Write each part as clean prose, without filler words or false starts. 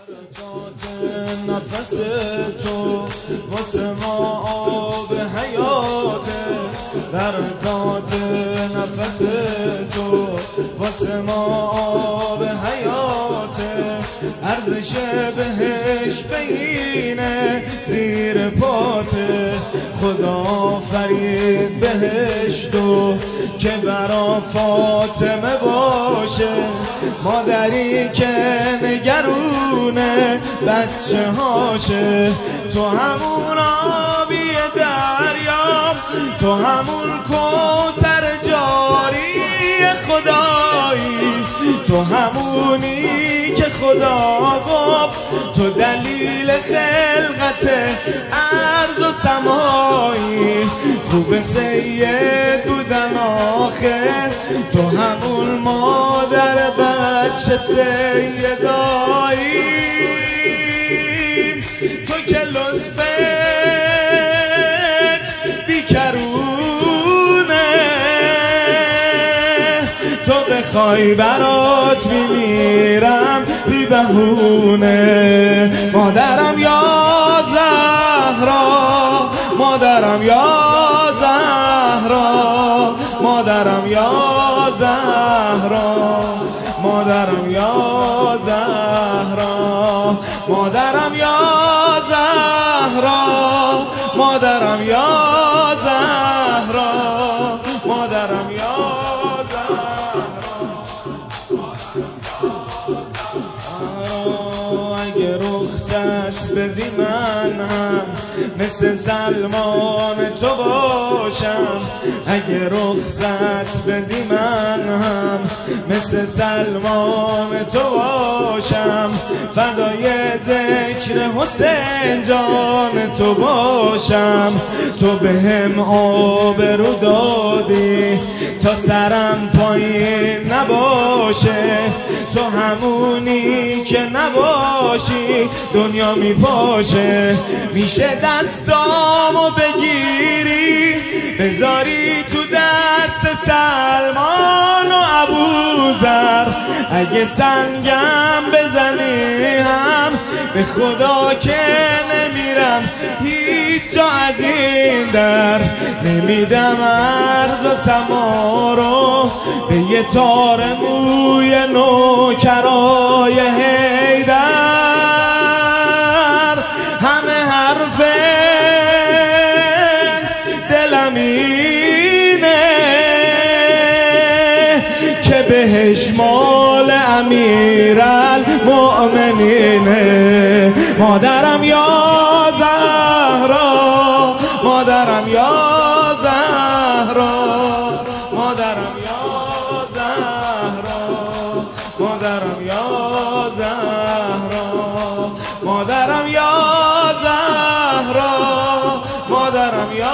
نفس تو واسه ما آب حیاته، برکات نفس تو واسه ما آب حیاته، ارزش بهش بینه زیر پاته، خدا فرید بهشتو که برا فاطمه باشه، مادری که نگرونه بچه هاشه، تو همون آبی دریا، تو همون کوثر جاری خدایی، تو همونی که خدا گفت تو دلیل خلقت ارض و سمایی، خوب سید بودن آخر، تو همون مادر بچه سیدایی، تو که لطفت بیکرونه، تو بخوای برات میمیرم بی بهونه، مادرم یا زهرا، مادرم یا زهرا، مادرم یا زهرا، مادرم یا زهرا، مادرم یا زهرا، مادرم یا زهرا، مادرم یا اگه رخصت بدی من هم مثل سلمان تو باشم، اگه رخصت بدی من هم مثل سلمان تو باشم، فدای ذکر حسین جان تو باشم، تو بهم آبرو دادی تا سرم پایین نباشه، تو همونی که نباشی دنیا میپاشه، میشه دستامو بگیری بذاری تو دست سلمان و ابوذر، اگه سنگم بزنی هم به خدا که نمیرم هیچ جا از این در، نمیدم ارض و سما رو به یه تار موی نوکرای حیدر، همه حرف دلم اینه که بهش مال امیرالمؤمنینه، مادرم یا زهرا، مادرم یا زهرا، مادرم یا زهرا، مادرم یا زهرا، مادرم یا زهرا، مادرم یا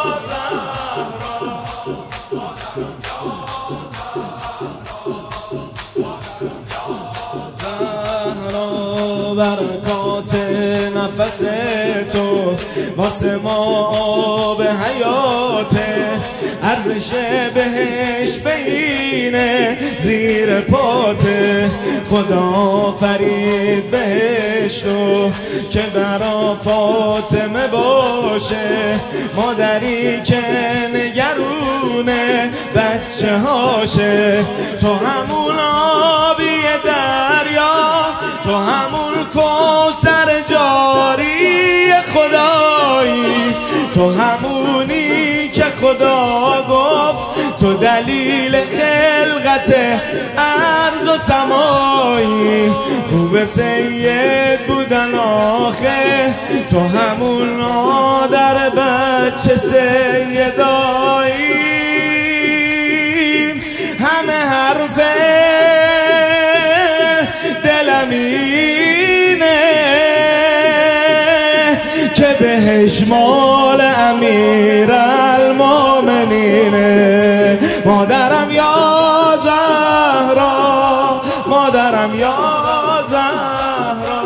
زهرا، برکات نفس تو واسه ما آب حیاته، ارزش بهش بینه زیر پاته، خدا فرید بهشتو که برا فاطمه باشه، مادری که نگرونه بچه هاشه، تو همون آبی دریا، تو همون کوثر جاری خدایی، تو همونی که خدا گفت تو دلیل خلقت ارض و سمایی، خوب سید بودن آخه، تو همون مادر بچه سیدایی، همه حرف دلم اینه که بهش مال امیرالمؤمنینه، مادرم یا زهرا، مادرم یا زهرا،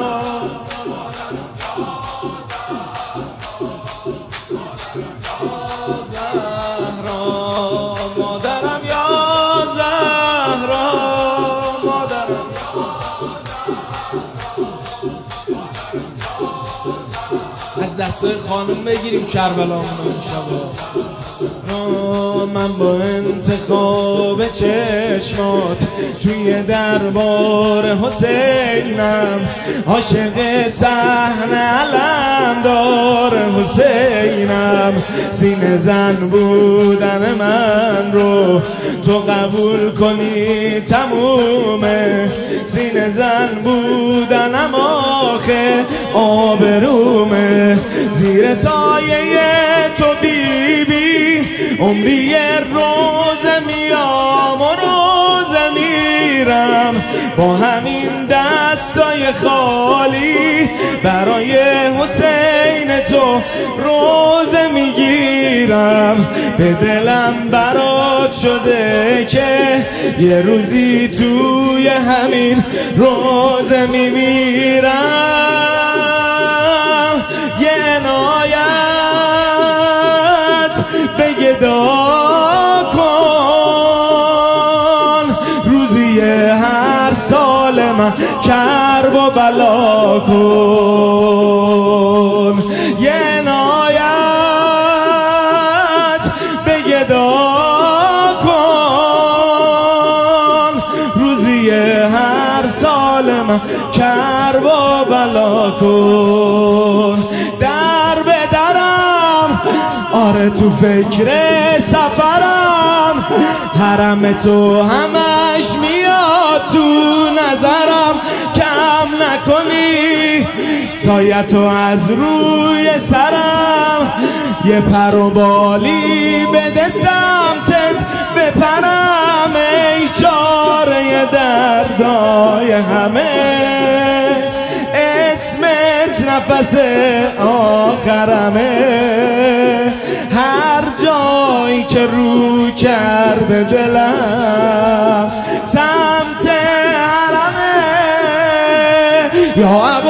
مادرم یا زهرا، مادرم از دستای خانم بگیریم کربلامونو امشبا. من با انتخاب چشمات توی دربار حسینم، عاشق صحنه علمدار حسینم. سینه زن بودن من رو تو قبول کنی تمومه، سینه زن بودنم آخه آبرومه. زیر سایه تو بیبی عمری روزه میام و روزه میرم، با همین دستای خالی برای حسین تو روزه میگیرم. به دلم برات شده که یه روزی توی همین روزه میمیرم. یه عنایت به گدا کن، روزی هر سال من کرب و بلا کن. یه عنایت به گدا کن، روزی هر سال من کرب و بلا کن. در به درم آره تو فکر سفرم، حرم تو همش میاد تو نظرم. کم نکنی سایتو از روی سرم، یه پر و بالی بده سمتت بپرم. ای چاره دردای همه، اسمت نفس آخرمه. هر جایی که رو کرده دلم سمت حرمه. یا